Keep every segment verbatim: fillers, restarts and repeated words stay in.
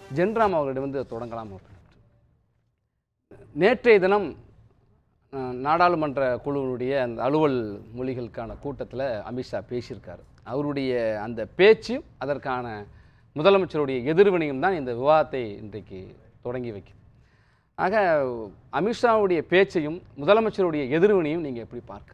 ஜென்ராம் அவர்களிடமிருந்து தொடங்கலாம். நேற்றைய தினம் நாடாளுமன்ற குழுவினுடைய அந்த அலுவல் மொழிகளுக்கான கூட்டத்தில் அமித்ஷா பேசியிருக்காரு. அவருடைய அந்த பேச்சும் அதற்கான முதலமைச்சருடைய எதிர்வினையும் தான் இந்த விவாதத்தை இன்றைக்கு தொடங்கி வைக்குது. ஆக அமித்ஷாவுடைய பேச்சையும் முதலமைச்சருடைய எதிர்வினையும் நீங்கள் எப்படி பார்க்குறீங்க?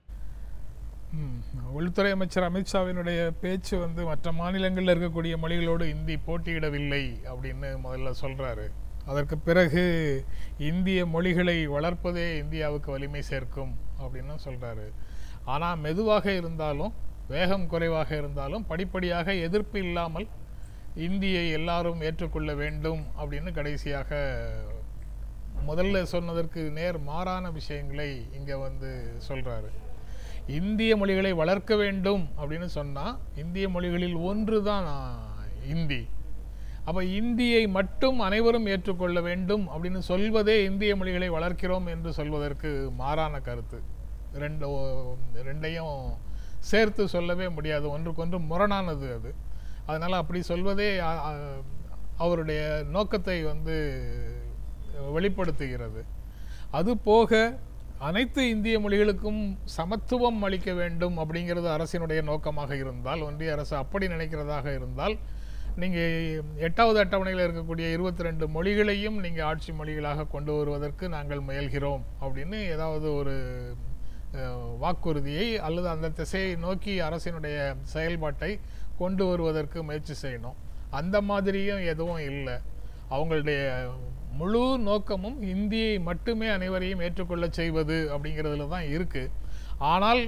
உள்துறை அமைச்சர் அமித்ஷாவினுடைய பேச்சு வந்து மற்ற மாநிலங்களில் இருக்கக்கூடிய மொழிகளோடு இந்தி போட்டியிடவில்லை அப்படின்னு முதல்ல சொல்கிறாரு. அதற்கு பிறகு இந்திய மொழிகளை வளர்ப்பதே இந்தியாவுக்கு வலிமை சேர்க்கும் அப்படின்னு சொல்கிறாரு. ஆனால் மெதுவாக இருந்தாலும் வேகம் குறைவாக இருந்தாலும் படிப்படியாக எதிர்ப்பு இல்லாமல் இந்தியை எல்லாரும் ஏற்றுக்கொள்ள வேண்டும் அப்படின்னு கடைசியாக முதல்ல சொன்னதற்கு நேர் மாறான விஷயங்களை இங்கே வந்து சொல்கிறாரு. இந்திய மொழிகளை வளர்க்க வேண்டும் அப்படின்னு சொன்னால் இந்திய மொழிகளில் ஒன்று தான் இந்தி. அப்போ இந்தியை மட்டும் அனைவரும் ஏற்றுக்கொள்ள வேண்டும் அப்படின்னு சொல்வதே இந்திய மொழிகளை வளர்க்கிறோம் என்று சொல்வதற்கு மாறான கருத்து. ரெண்டு ரெண்டையும் சேர்த்து சொல்லவே முடியாது, ஒன்றுக்கொன்று முரணானது அது. அதனால் அப்படி சொல்வதே அவருடைய நோக்கத்தை வந்து வெளிப்படுத்துகிறது. அது போக அனைத்து இந்திய மொழிகளுக்கும் சமத்துவம் அளிக்க வேண்டும் அப்படிங்கிறது அரசினுடைய நோக்கமாக இருந்தால், ஒன்றிய அரசு அப்படி நினைக்கிறதாக இருந்தால், நீங்கள் எட்டாவது அட்டவணையில் இருக்கக்கூடிய இருபத்தி ரெண்டு மொழிகளையும் நீங்கள் ஆட்சி மொழிகளாக கொண்டு வருவதற்கு நாங்கள் முயல்கிறோம் அப்படின்னு ஏதாவது ஒரு வாக்குறுதியை அல்லது அந்த திசையை நோக்கி அரசினுடைய செயல்பாட்டை கொண்டு வருவதற்கு முயற்சி செய்யணும். அந்த மாதிரியும் எதுவும் இல்லை. அவங்களுடைய முழு நோக்கமும் இந்தியை மட்டுமே அனைவரையும் ஏற்றுக்கொள்ள செய்வது அப்படிங்கிறதுல தான் இருக்குது. ஆனால்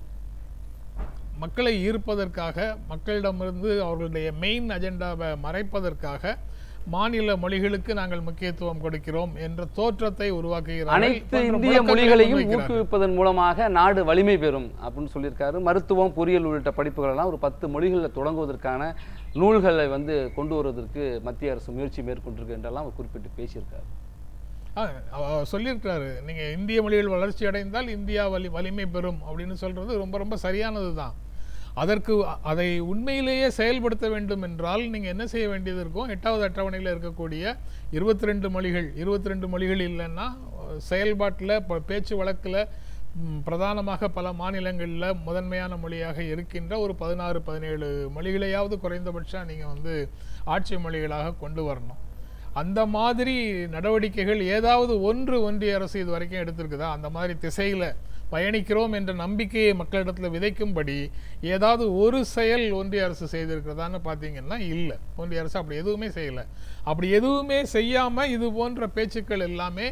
மக்களை ஈர்ப்பதற்காக, மக்களிடமிருந்து அவர்களுடைய மெயின் அஜெண்டாவை மறைப்பதற்காக மாநில மொழிகளுக்கு நாங்கள் முக்கியத்துவம் கொடுக்கிறோம் என்ற தோற்றத்தை உருவாக்குகிறார். அனைத்து இந்திய மொழிகளையும் ஊக்குவிப்பதன் மூலமாக நாடு வலிமை பெறும் அப்படின்னு சொல்லியிருக்காரு. மருத்துவம், பொறியியல் உள்ளிட்ட படிப்புகள் எல்லாம் ஒரு பத்து மொழிகளில் தொடங்குவதற்கான நூல்களை வந்து கொண்டு வருவதற்கு மத்திய அரசு முயற்சி மேற்கொண்டிருக்கு என்றெல்லாம் அவர் குறிப்பிட்டு பேசியிருக்காரு. சொல்லியிருக்காரு, நீங்கள் இந்திய மொழிகள் வளர்ச்சி அடைந்தால் இந்தியா வலி வலிமை பெறும் அப்படின்னு சொல்றது ரொம்ப ரொம்ப சரியானது தான். அதற்கு அதை உண்மையிலேயே செயல்படுத்த வேண்டும் என்றால் நீங்கள் என்ன செய்ய வேண்டியது இருக்கும்? எட்டாவது அட்டவணையில் இருக்கக்கூடிய இருபத்தி ரெண்டு மொழிகள் இருபத்தி ரெண்டு மொழிகள் இல்லைன்னா செயல்பாட்டில் பேச்சு வழக்கில் பிரதானமாக பல மாநிலங்களில் முதன்மையான மொழியாக இருக்கின்ற ஒரு பதினாறு பதினேழு மொழிகளையாவது குறைந்தபட்சம் நீங்கள் வந்து ஆட்சி மொழிகளாக கொண்டு வரணும். அந்த மாதிரி நடவடிக்கைகள் ஏதாவது ஒன்று ஒன்றிய அரசு இது வரைக்கும் எடுத்திருக்குதா? அந்த மாதிரி திசையில் பயணிக்கிறோம் என்ற நம்பிக்கையை மக்களிடத்தில் விதைக்கும்படி ஏதாவது ஒரு செயல் ஒன்றிய அரசு செய்திருக்கிறதான்னு பார்த்தீங்கன்னா இல்லை. ஒன்றிய அரசு அப்படி எதுவுமே செய்யலை. அப்படி எதுவுமே செய்யாமல் இது போன்ற பேச்சுக்கள் எல்லாமே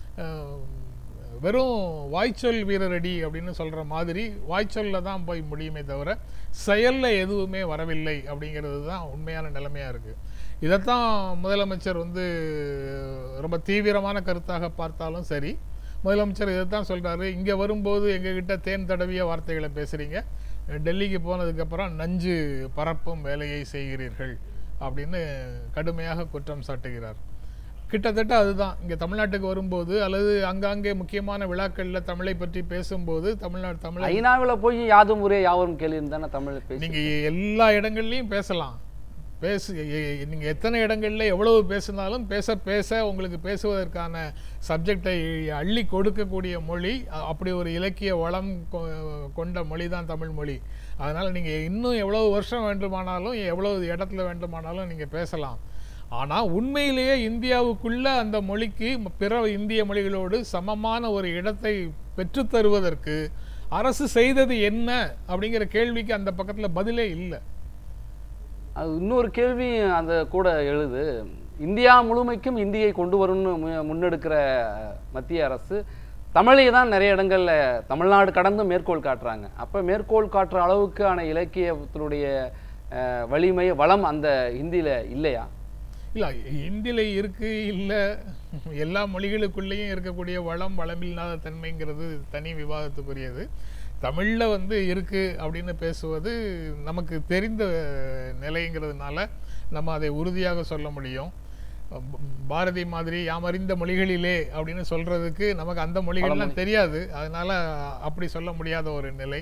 வெறும் வாய்ச்சொல் வீரரடி அப்படின்னு சொல்கிற மாதிரி வாய்ச்சொல்ல தான் போய் முடியுமே தவிர செயலில் எதுவுமே வரவில்லை அப்படிங்கிறது தான் உண்மையான நிலைமையாக இருக்குது. இதைத்தான் முதலமைச்சர் வந்து ரொம்ப தீவிரமான கருத்தாக பார்த்தாலும் சரி, முதலமைச்சர் இதைத்தான் சொல்கிறாரு. இங்கே வரும்போது எங்ககிட்ட தேன் தடவிய வார்த்தைகளை பேசுகிறீங்க, டெல்லிக்கு போனதுக்கப்புறம் நஞ்சு பரப்பும் வேலையை செய்கிறீர்கள் அப்படின்னு கடுமையாக குற்றம் சாட்டுகிறார். கிட்டத்தட்ட அதுதான் இங்கே தமிழ்நாட்டுக்கு வரும்போது அல்லது அங்காங்கே முக்கியமான விழாக்களில் தமிழை பற்றி பேசும்போது தமிழ்நாடு தமிழ் ஐநாவில் போய் யாதும் ஊரே யாவரும் கேள்வின்னு தானே தமிழ் பேச. நீங்கள் எல்லா இடங்கள்லையும் பேசலாம், பேசு நீங்கள் எத்தனை இடங்களில் எவ்வளவு பேசினாலும் பேச பேச உங்களுக்கு பேசுவதற்கான சப்ஜெக்டை அள்ளி கொடுக்கக்கூடிய மொழி, அப்படி ஒரு இலக்கிய வளம் கொண்ட மொழி தான் தமிழ் மொழி. அதனால் நீங்கள் இன்னும் எவ்வளவு வருஷம் வேண்டுமானாலும் எவ்வளவு இடத்துல வேண்டுமானாலும் நீங்கள் பேசலாம். ஆனால் உண்மையிலேயே இந்தியாவுக்குள்ள அந்த மொழிக்கு பிற இந்திய மொழிகளோடு சமமான ஒரு இடத்தை பெற்றுத்தருவதற்கு அரசு செய்தது என்ன அப்படிங்கிற கேள்விக்கு அந்த பக்கத்தில் பதிலே இல்லை. அது இன்னொரு கேள்வி அந்த கூட எழுது. இந்தியா முழுமைக்கும் இந்தியை கொண்டு வரும்னு முன்னெடுக்கிற மத்திய அரசு தமிழை தான் நிறைய இடங்களில் தமிழ்நாடு கடந்து மேற்கோள் காட்டுறாங்க. அப்போ மேற்கோள் காட்டுற அளவுக்கான இலக்கியத்தினுடைய வலிமை வளம் அந்த ஹிந்தியில் இல்லையா? இல்லை, ஹிந்தியில் இருக்குது, இல்லை எல்லா மொழிகளுக்குள்ளேயும் இருக்கக்கூடிய வளம் வளமில்லாத தன்மைங்கிறது தனி விவாதத்துக்குரியது. தமிழில் வந்து இருக்குது அப்படின்னு பேசுவது நமக்கு தெரிந்த நிலைங்கிறதுனால நம்ம அதை உறுதியாக சொல்ல முடியும். பாரதி மாதிரி யாமறிந்த மொழிகளிலே அப்படின்னு சொல்கிறதுக்கு நமக்கு அந்த மொழிகள்லாம் தெரியாது, அதனால் அப்படி சொல்ல முடியாத ஒரு நிலை.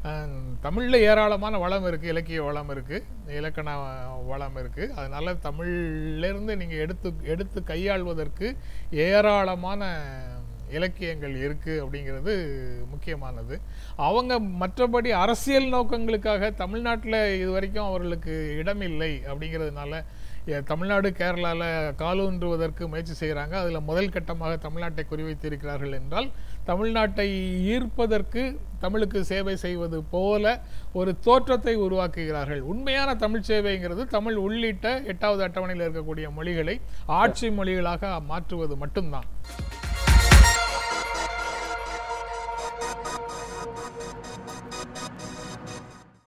தமிழில் ஏராளமான வளம் இருக்குது, இலக்கிய வளம் இருக்குது, இலக்கண வளம் இருக்குது. அதனால் தமிழ்லேருந்து நீங்கள் எடுத்து எடுத்து கையாள்வதற்கு ஏராளமான இலக்கியங்கள் இருக்குது அப்படிங்கிறது முக்கியமானது. அவங்க மற்றபடி அரசியல் நோக்கங்களுக்காக தமிழ்நாட்டில் இது வரைக்கும் அவர்களுக்கு இடமில்லை அப்படிங்கிறதுனால தமிழ்நாடு கேரளாவில் காலூன்றுவதற்கு முயற்சி செய்கிறாங்க. அதில் முதல் கட்டமாக தமிழ்நாட்டை குறிவைத்திருக்கிறார்கள் என்றால் தமிழ்நாட்டை ஈர்ப்பதற்கு தமிழுக்கு சேவை செய்வது போல ஒரு தோற்றத்தை உருவாக்குகிறார்கள். உண்மையான தமிழ் சேவைங்கிறது தமிழ் உள்ளிட்ட எட்டாவது அட்டவணையில் இருக்கக்கூடிய மொழிகளை ஆட்சி மொழிகளாக மாற்றுவது மட்டும்தான்.